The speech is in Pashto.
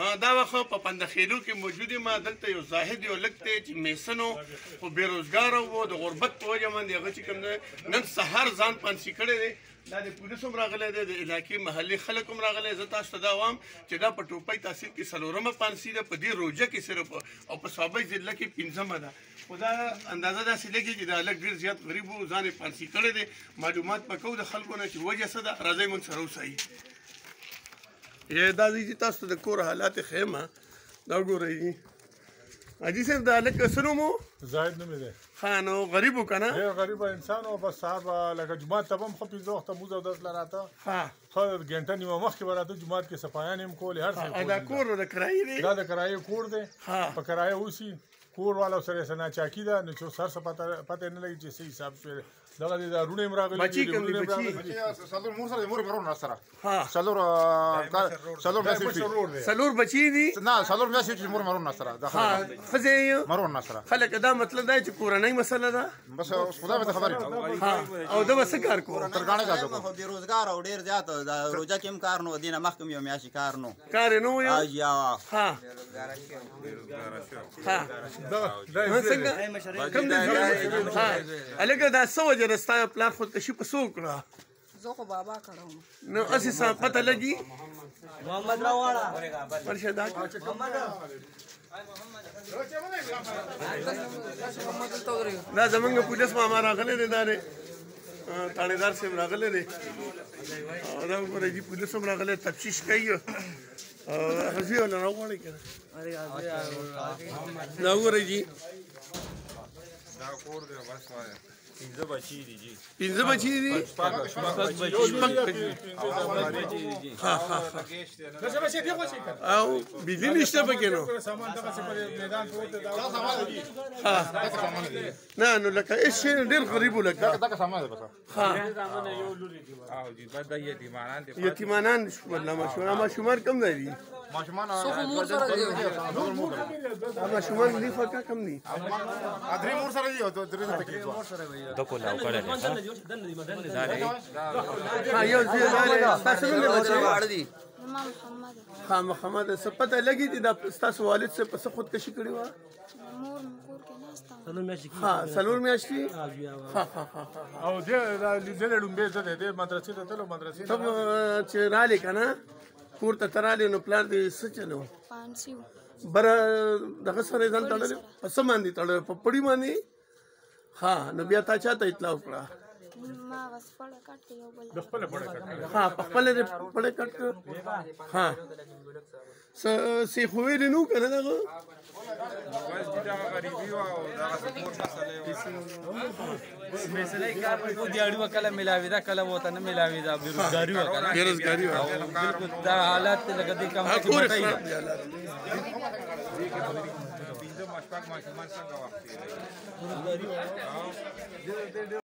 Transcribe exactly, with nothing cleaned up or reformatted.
دا وخت په پندخیلو کې موجود یم. دلته یو زاهد یو لږ دی چې میسن و خو بېروزګاره و د غربت په وجه باندې هغه چې کوم دی نن سهار ځان پانسي کړی دی. دا د پولیس هم راغلی دی د علاقې محلي خلک هم راغلی. زه تاسو ته دا وایم چې دا په ټوپۍ تحصیل کې څلورمه پانسي ده په دې روجه کې صرف او په صوابۍ ضلع کې پنځمه ده. خو دا اندازه داسې لګي چې دا هلک ډېر زیات غریب و ځان یې پانسي کړی دی. معلومات به کوو د خلکو نه چې وجه څه ده. راځئ موږ سره اوسئ. دا دی چې تاسو ته د کور حالات ښیم. دا ګورئ حاجي صاحب دا هلک څه نوم و؟ زاهد نومې دی. ښه نو غریب و که نه؟ ډېر غریبه انسان و. بس سهار به لکه جومات ته به هم ښه پنځه وخته مونځ اودس له راته ښه ښه ګنټه نیمه مخکې به راته جومات کې صفایانې هم کولې هر څه دا کور د کرایې دی؟ دا د کرایې کور دی. په کرایه اوسي. کور والا سره یې څه ناچاکي ده نو چې اوس هر څه پته یې نه لګي چې څه حساب شوی دغه دي دا روڼې هم راغلي بچي کوم دي بچي؟ څلور مور سره د مور ورور نه سره ها څلور څلور میاشتې څلور بچي دي؟ نه څلور میاشتې چې مور مرور نه سره ها ښځې یې مرور نه سره. خلک دا مطلب دی چې کورنۍ مسله ده. بس اوس خدای به ته خبرې ها او ده به څه کار کوو؟ ترګاڼې کار کوو. خو بېروزګاره او ډېر زیات د روژه کې هم کار نه و دې نه مخکې هم یو میاشتې کار نه و. کار یې نه و یو؟ یا ها ها څنګه کوم دی ژوند؟ ها هلکه دا څه وجه ده ستا پلار خودکشي په څه وکړه؟ زه خو بابا کړم نو هسې څه پته لګي؟ محمد راواړه ورشه دا دا زمونږ پولیس ماما راغلی دی. دا دی تاڼېدار صاحب راغلی دی او دا وګورئ جي پولیس هم راغلی تفتیش کوي. حضري والا راغواړئ که نه دا وګورئ جي دا کور دی بس وایه پنځه بچي دي جي. پنځه بچي دي؟ شپږ بچي ها ها او بجلي نشته پکې نو؟ نه نو لکه هېڅ شی ډېر غریب و لکه دغه سامان دی بس. ها او جي بس دا یتیمانان دي. یتیمانان شمار ماشومان ماشومان کم دی دي؟ ماشومان ماشومان دي خو کم دي؟ درې مور سره دي او درې پکې د کولاو کړه ها یو ځای تاسو نه راواړه دي. ها محمد څه پته لګي چې دا ستاسو والد څه په څه خودکشي کړې وه؟ ها څلور میاشتې؟ ها ها ها او دې لیدلی ډومبې زه دی دې مدرسې ته تلو مدرسې ته چې رالې که نه کور ته ته رالې نو پلار دې څه چلو بره دغه سره یې ځان تړلی په څه باندې تړلی په پړي باندې؟ ها نو بیا تا چا ته اطلاع وکړه؟ ها په خپله دې پړی کټ کړ؟ ها څه سیخ ویلې نه وو که نه دغه؟ بس جي دغه غریبي وه او دغه سپورټ مسلې وه. مسله یې کار په دیاړي وه کله میلاوېده کله ورته نه میلاوېده بېروزګاري وه که نه بېروزګاري وه بلکل دا حالات لکه دې کمره کې کور بټۍ خراب ده. دي حالات. پنځه شپږ ماشومان څنګه وخت تېروي؟